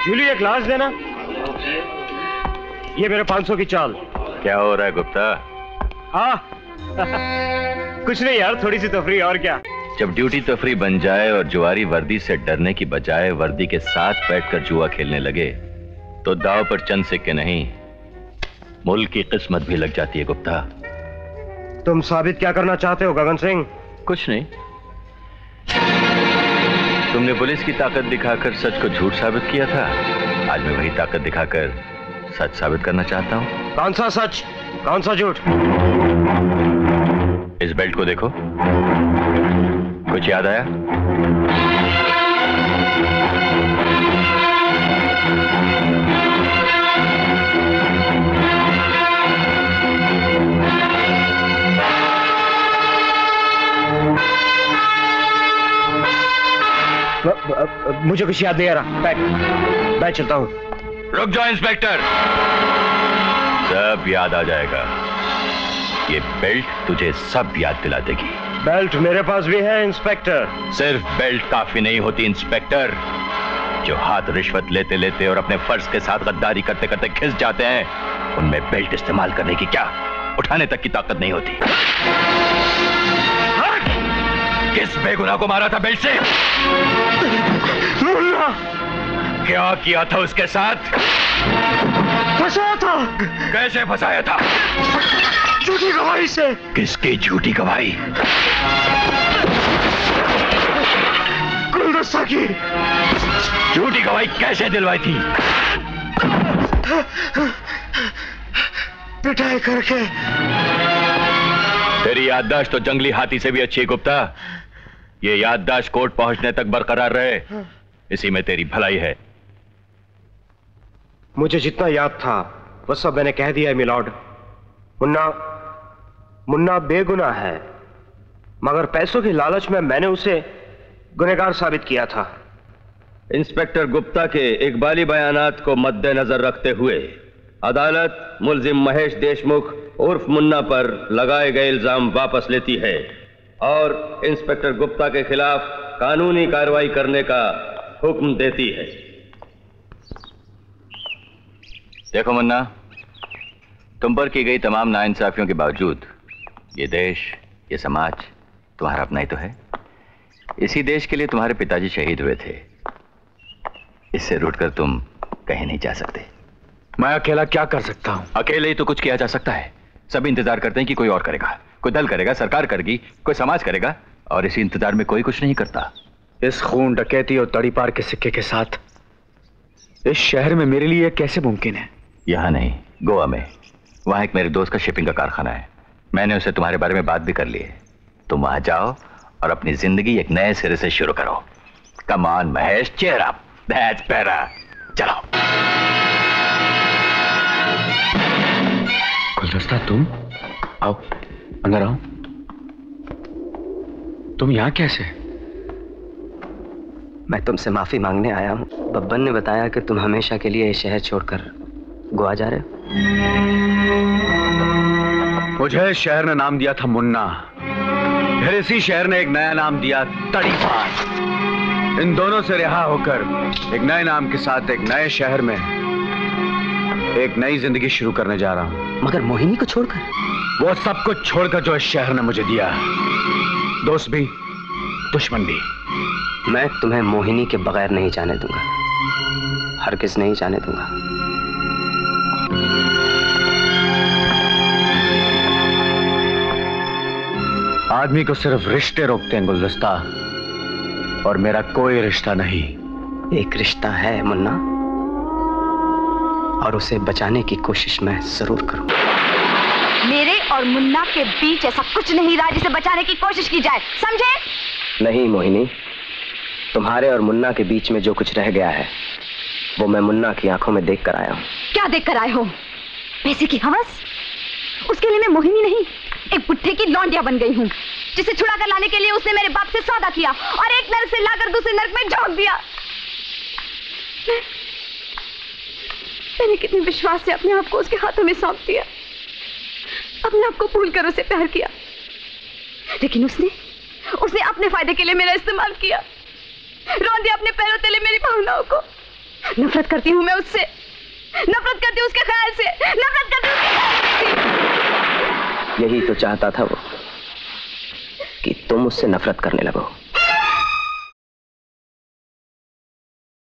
जूली एक ग्लास देना। ये मेरे 500 की चाल। क्या हो रहा है गुप्ता? हाँ कुछ नहीं यार, थोड़ी सी तफरी और क्या। जब ड्यूटी तफरी बन जाए और जुआरी वर्दी से डरने की बजाय वर्दी के साथ बैठकर जुआ खेलने लगे तो दाव पर चंद सिक्के नहीं, मुल्क की किस्मत भी लग जाती है गुप्ता। तुम साबित क्या करना चाहते हो गगन सिंह? कुछ नहीं, तुमने पुलिस की ताकत दिखाकर सच को झूठ साबित किया था। आज मैं वही ताकत दिखाकर सच साबित करना चाहता हूं। कौन सा सच, कौन सा झूठ? इस बेल्ट को देखो, कुछ याद आया? मुझे कुछ याद नहीं आ रहा। मैं चलता हूं। रुक जाओ इंस्पेक्टर, सब याद आ जाएगा। ये बेल्ट तुझे सब याद दिला देगी। बेल्ट मेरे पास भी है इंस्पेक्टर। सिर्फ बेल्ट काफी नहीं होती इंस्पेक्टर। जो हाथ रिश्वत लेते लेते और अपने फर्ज के साथ गद्दारी करते करते खिस जाते हैं, उनमें बेल्ट इस्तेमाल करने की क्या उठाने तक की ताकत नहीं होती। किस बेगुनाह को मारा था बेल्ट से? मुन्ना। क्या किया था उसके साथ? फंसाया था। कैसे फंसाया था? झूठी गवाही से। किसकी झूठी गवाही? गुलदस्ता की। झूठी गवाही कैसे दिलवाई थी? पिटाई करके। तेरी याददाश्त तो जंगली हाथी से भी अच्छी है गुप्ता। ये याददाश्त कोर्ट पहुंचने तक बरकरार रहे, इसी में तेरी भलाई है। मुझे जितना याद था वो सब मैंने कह दिया है मिलॉर्ड। मुन्ना बेगुनाह है, मगर पैसों की लालच में मैंने उसे गुनहगार साबित किया था। इंस्पेक्टर गुप्ता के इकबाली बयानात को मद्देनजर रखते हुए अदालत मुलजिम महेश देशमुख उर्फ मुन्ना पर लगाए गए इल्जाम वापस लेती है और इंस्पेक्टर गुप्ता के खिलाफ कानूनी कार्रवाई करने का हुक्म देती है। देखो मुन्ना, तुम पर की गई तमाम नाइंसाफियों के बावजूद ये देश, ये समाज तुम्हारा अपना ही तो है। इसी देश के लिए तुम्हारे पिताजी शहीद हुए थे। इससे रूठकर तुम कहीं नहीं जा सकते। मैं अकेला क्या कर सकता हूं? अकेले ही तो कुछ किया जा सकता है। सभी इंतजार करते हैं कि कोई और करेगा, कोई दल करेगा, सरकार करेगी, कोई समाज करेगा, और इसी इंतजार में कोई कुछ नहीं करता। इस खून, डकैती और तड़ीपार के सिक्के के साथ इस शहर में मेरे लिए कैसे मुमकिन है? यहां नहीं, गोवा में। वहां एक मेरे दोस्त का शिपिंग का कारखाना है। मैंने उसे तुम्हारे बारे में बात भी कर ली है। तुम वहां जाओ और अपनी जिंदगी एक नए सिरे से शुरू करो। Come on Mahesh, cheer up, that's better. चलो। गुलदस्ता, तुम आओ, अंदर आओ। तुम यहां कैसे? मैं तुमसे माफी मांगने आया हूं। बब्बन ने बताया कि तुम हमेशा के लिए ये शहर छोड़कर गोवा जा रहे हो। मुझे इस शहर ने नाम दिया था मुन्ना, फिर इसी शहर ने एक नया नाम दिया, तड़ीपार। इन दोनों से रिहा होकर एक नए नाम के साथ एक नए शहर में एक नई जिंदगी शुरू करने जा रहा हूं। मगर मोहिनी को छोड़कर? वो सब कुछ छोड़कर जो इस शहर ने मुझे दिया, दोस्त भी, दुश्मन भी। मैं तुम्हें मोहिनी के बगैर नहीं जाने दूंगा, हरगिज़ नहीं जाने दूंगा। आदमी को सिर्फ रिश्ते रोकते हैं गुलदस्ता, और मेरा कोई रिश्ता नहीं। एक रिश्ता है मुन्ना, और उसे बचाने की कोशिश मैं जरूर करूंगा। मेरे और मुन्ना के बीच ऐसा कुछ नहीं रहा जिसे बचाने की कोशिश की जाए, समझे? नहीं मोहिनी, तुम्हारे और मुन्ना के बीच में जो कुछ रह गया है वो मैं मुन्ना की आंखों में देख कर आया हूं। क्या देख कर आए हो? पैसे की हवस? उसके लिए मैं मोहिनी नहीं, एक पुट्ठे की लौंडिया बन गई हूँ, जिसे छुड़ा कर लाने के लिए उसने मेरे बाप से सौदा किया और एक नर्क से लाकर दूसरे नर्क में झोंक दिया। मैंने कितने विश्वास से अपने आप को उसके हाथों में सौंप दिया, अपने आप को भूल कर उसे प्यार किया, लेकिन उसने अपने फायदे के लिए मेरा इस्तेमाल किया, रौंद दिया अपने पैरों तले मेरी भावनाओं को, नफरत करती हूँ मैं उससे, नफरत करती हूँ उसके ख्याल से, नफरत करती हूँ उसके ख्याल से। यही तो चाहता था वो कि तुम उससे नफरत करने लगो।